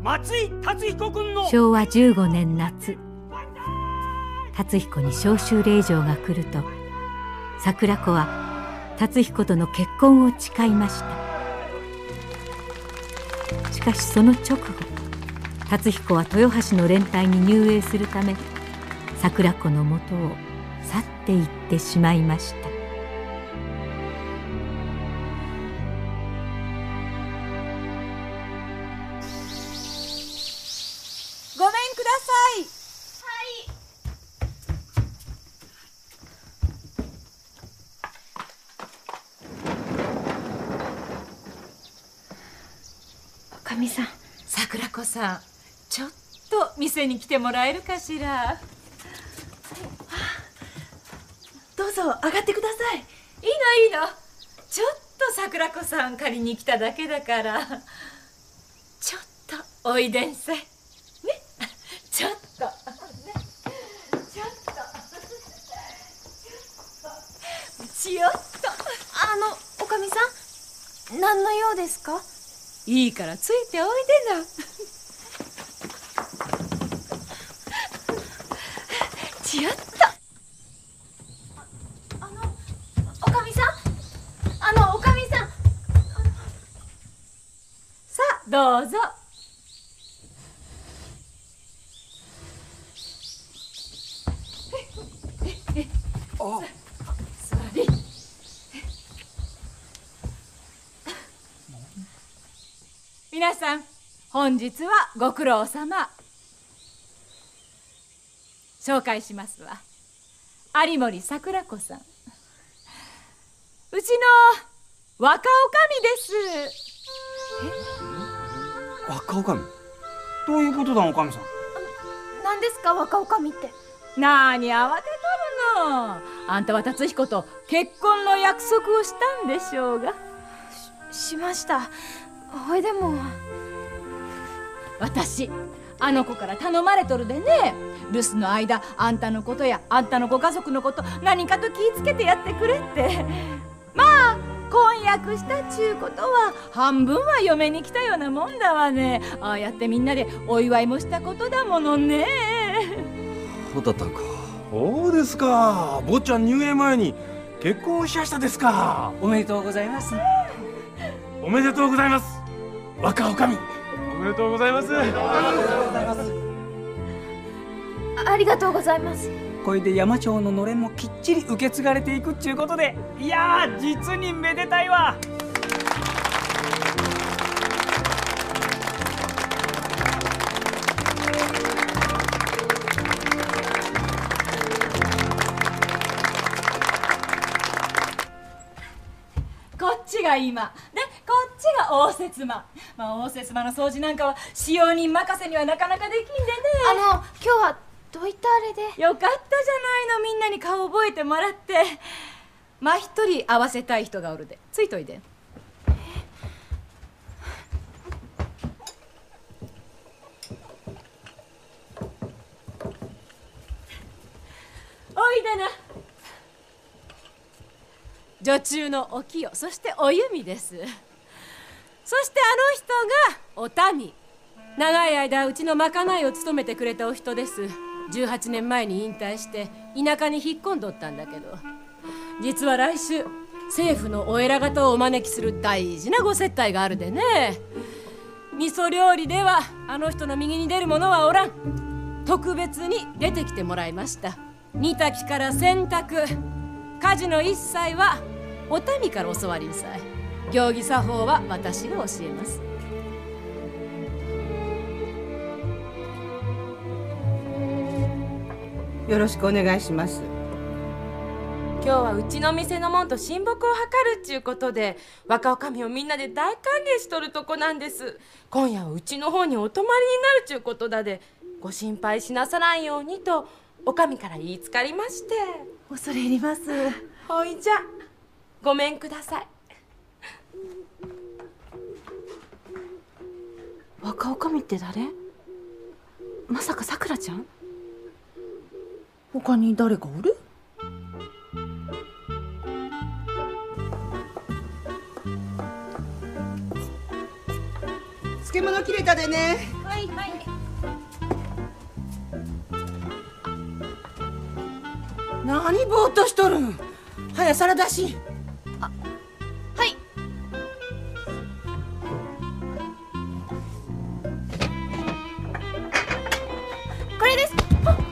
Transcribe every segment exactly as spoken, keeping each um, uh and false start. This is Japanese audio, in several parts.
松井達彦君の。 しょうわじゅうごねん夏、達彦に召集令状が来ると、桜子は達彦との結婚を誓いました。しかしその直後、達彦は豊橋の連隊に入営するため、桜子のもとを去っていってしまいました。 ごめんください。 おかみさん。 桜子さん、ちょっと店に来てもらえるかしら。 どうぞ上がってください。 いいのいいの、ちょっと桜子さん借りに来ただけだから、ちょっとおいでんせね。ちょっとね、ちょっとちょっと。 あのおかみさん、何の用ですか？ いいからついておいでな。ちょっと。 あのおかみさん、あのおかみさん。 さあどうぞ。 あ、 座り。皆さん、本日はご苦労様。紹介しますわ。有森桜子さん、うちの若女将です。 え、若女将、どういうことだおかみさん。 何ですか若女将って。 なーに慌てとるの。あんたは達彦と結婚の約束をしたんでしょうが。 し, しました。ほいでも私あの子から頼まれとるでね。留守の間、あんたのことやあんたのご家族のこと何かと気ぃつけてやってくれって。まあ婚約したっちゅうことは半分は嫁に来たようなもんだわね。ああやってみんなでお祝いもしたことだものね。 そうだったんか。 そうですか。坊ちゃん入営前に結婚しやしたですか。 おめでとうございます。 おめでとうございます。若女将、おめでとうございます。 ありがとうございます。 これで山町ののれんもきっちり受け継がれていくっちゅうことで、いやー実にめでたいわ。 こっちが今で、こっちが応接間。まあ応接間の掃除なんかは使用人任せにはなかなかできんでね。 あの今日はどういったあれで。 よかったじゃないの、みんなに顔覚えてもらって。まあ一人会わせたい人がおるで、ついといで。おいでな。女中のお清、そしてお弓です。そしてあの人がお民。長い間うちのまかないを務めてくれたお人です。じゅうはちねんまえに引退して田舎に引っ込んどったんだけど、実は来週政府のお偉方をお招きする大事なご接待があるでね。味噌料理ではあの人の右に出る者はおらん。特別に出てきてもらいました。煮炊きから洗濯、家事の一切はお民から教わりんさい。行儀作法は私が教えます。 よろしくお願いします。 今日はうちの店のもんと親睦を図るっちゅうことで、若女将をみんなで大歓迎しとるとこなんです。今夜はうちの方にお泊まりになるっちゅうことだで、ご心配しなさらんようにとおかみから言いつかりまして。 恐れ入ります。 ほいじゃごめんください。 若女将って誰？まさかさくらちゃん？ 他に誰かおる？漬物切れたでね。 はい。 はいはい。 何ぼーっとしとるん。はや皿出し。 はい。これです。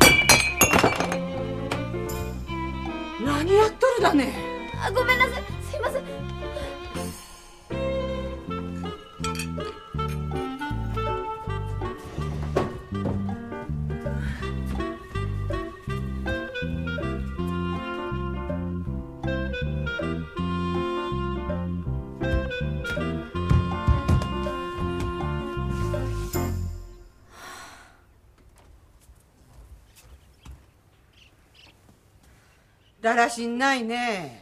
何やっとるだね。 あ、ごめんなさい。すいません。 だらしんないね。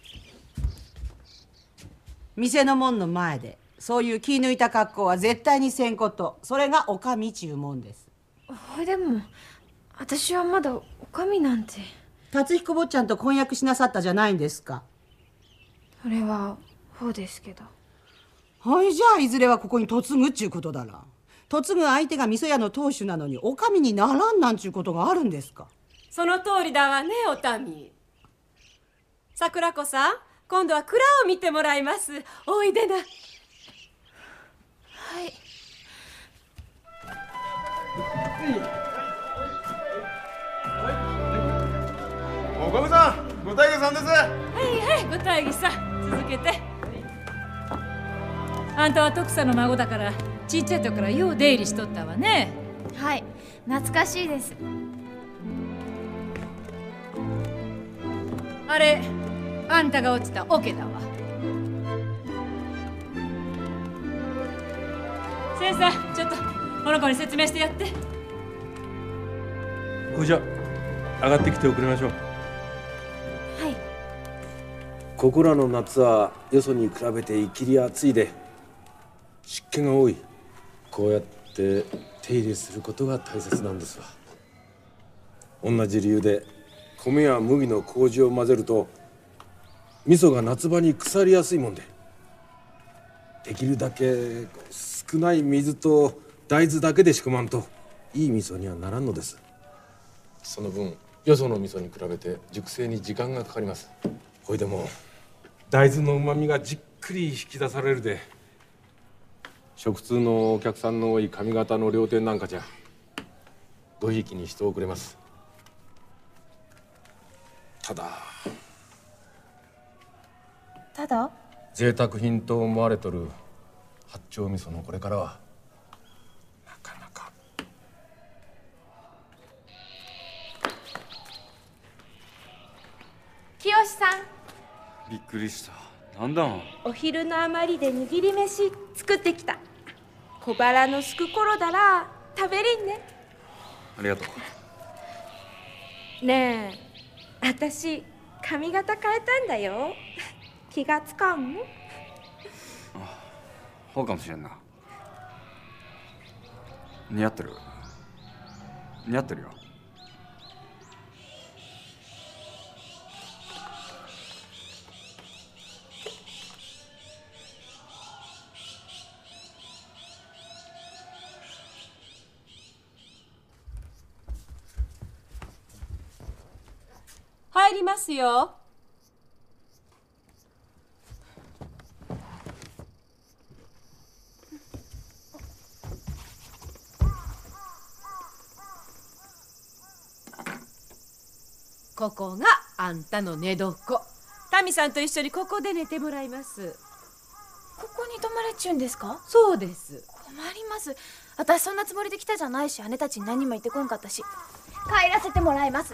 店の門の前でそういう気抜いた格好は絶対にせんこと。それがおかみちゅうもんです。 ほいでも私はまだおかみなんて。 達彦坊ちゃんと婚約しなさったじゃないんですか。 それはほうですけど。 はいじゃあいずれはここに嫁ぐっちゅうことだら。嫁ぐ相手が味噌屋の当主なのにおかみにならんなんちゅうことがあるんですか。 その通りだわね、おたみ。桜子さん、今度は蔵を見てもらいます。おいでな。はい。 おかみさん、ご大家さんです。 はいはい、ご大義さん、続けて。あんたは徳さんの孫だからちっちゃい時からよう出入りしとったわね。 はい、懐かしいです。 あれ、あんたが落ちた桶だわ。せいさん、ちょっとこの子に説明してやって。 ほいじゃ上がってきておくれましょう。 はい。 ここらの夏はよそに比べて生きり暑いで湿気が多い。こうやって手入れすることが大切なんですわ。同じ理由で米や麦の麹を混ぜると味噌が夏場に腐りやすいもんで、できるだけ少ない水と大豆だけで仕込まんといい味噌にはならんのです。その分よその味噌に比べて熟成に時間がかかります。ほいでも大豆の旨味がじっくり引き出されるで、食通のお客さんの多い上方の料亭なんかじゃごひいきにしておくれます。ただただ贅沢品と思われとる八丁味噌のこれからはなかなか。 清さん、 びっくりした。なんだん。 お昼の余りで握り飯作ってきた。小腹のすく頃だら食べりんね。 ありがとう。ねえ、私髪型変えたんだよ。気がつかん？ あ、ほうかもしれんな。似合ってる。似合ってるよ。 入りますよ。ここがあんたの寝床。タミさんと一緒にここで寝てもらいます。 ここに泊まれっちゅうんですか？ そうです。 困ります。私そんなつもりで来たじゃないし、姉たちに何にも言ってこんかったし。帰らせてもらいます。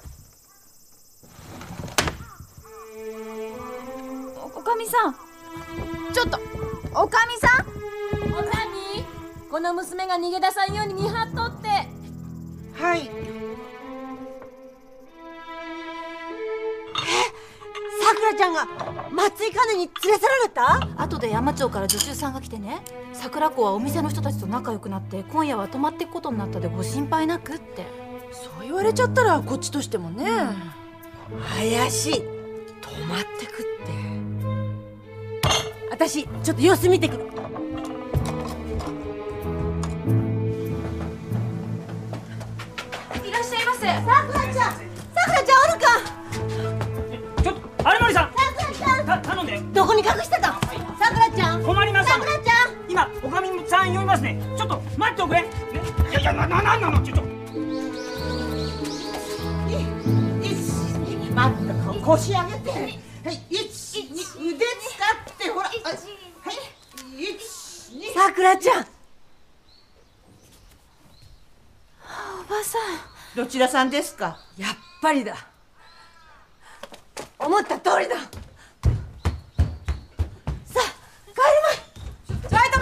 おかみさん、ちょっとおかみさん。 おたみ、この娘が逃げ出さんように見張っとって。 はい。 さくらちゃんが松井金に連れ去られた？ 後で山町から助手さんが来てね、桜子はお店の人たちと仲良くなって今夜は泊まっていくことになったでご心配なくって。 そう言われちゃったらこっちとしてもね、うん、怪しい。泊まってくって。私ちょっと様子見てくる。 ますね。ちょっと待っておくれ、ね、いやいや、な、な、なんなの、ちょっと。 待って、腰上げて。はい、一、二、腕使って、ほら。はい、一、二。 さくらちゃん。 おばさん。 どちらさんですか。 やっぱりだ。思った通りだ。さあ、帰るまい。 ちょいと待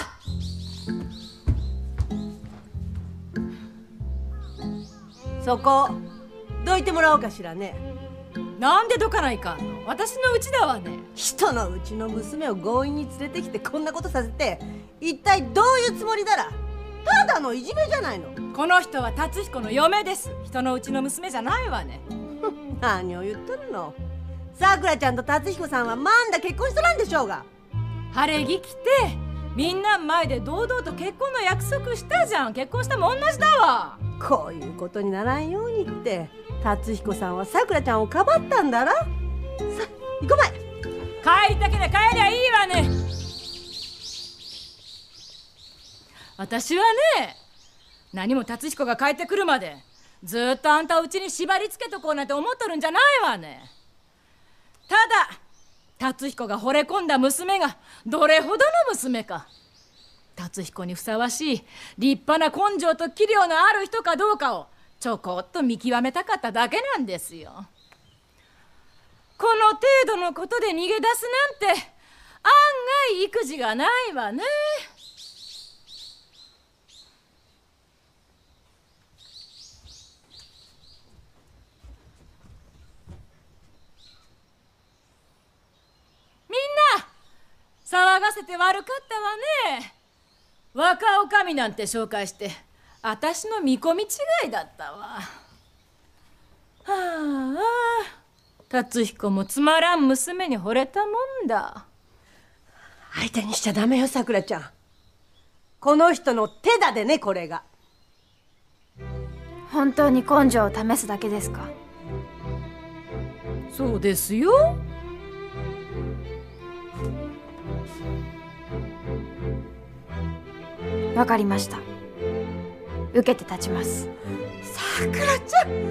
った。そこどいてもらおうかしらね。 なんでどかないかんの。私のうちだわね。 人のうちの娘を強引に連れてきてこんなことさせて一体どういうつもりだら。ただのいじめじゃないの。 この人は達彦の嫁です。人のうちの娘じゃないわね。 何を言っとるの。さくらちゃんと達彦さんはまんだ結婚しとらんでしょうが。 晴れ着着てみんな前で堂々と結婚の約束したじゃん。結婚したも同じだわ。 こういうことにならんようにって達彦さんはさくらちゃんをかばったんだら。さ行こまい。 帰りたけりゃ帰りゃいいわね。私はね、何も達彦が帰ってくるまでずっとあんたをうちに縛り付けとこうなんて思っとるんじゃないわね。ただ達彦が惚れ込んだ娘がどれほどの娘か、達彦にふさわしい立派な根性と器量のある人かどうかをちょこっと見極めたかっただけなんですよ。この程度のことで逃げ出すなんて案外育児がないわね。みんな騒がせて悪かったわね。若おかみなんて紹介して私の見込み違いだったわ。はあ、達彦もつまらん娘に惚れたもんだ。 相手にしちゃダメよさくらちゃん。この人の手だでね、これが。 本当に根性を試すだけですか。 そうですよ。 わかりました。受けて立ちます。 さくらちゃん、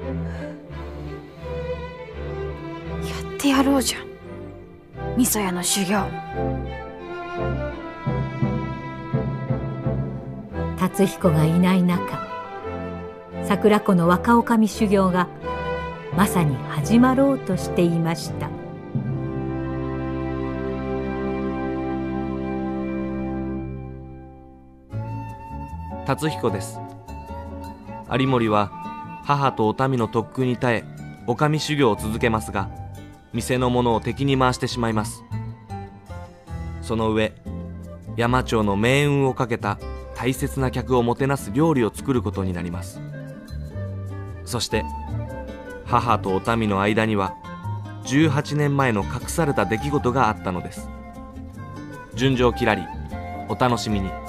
やってやろうじゃん、味噌屋の修行。 達彦がいない中、桜子の若女将修行がまさに始まろうとしていました。 達彦です。有森は母とお民の特訓に耐え女将修行を続けますが、店の者を敵に回してしまいます。その上、山町の命運をかけた大切な客をもてなす料理を作ることになります。そして母とお民の間にはじゅうはちねんまえの隠された出来事があったのです。純情きらり、お楽しみに。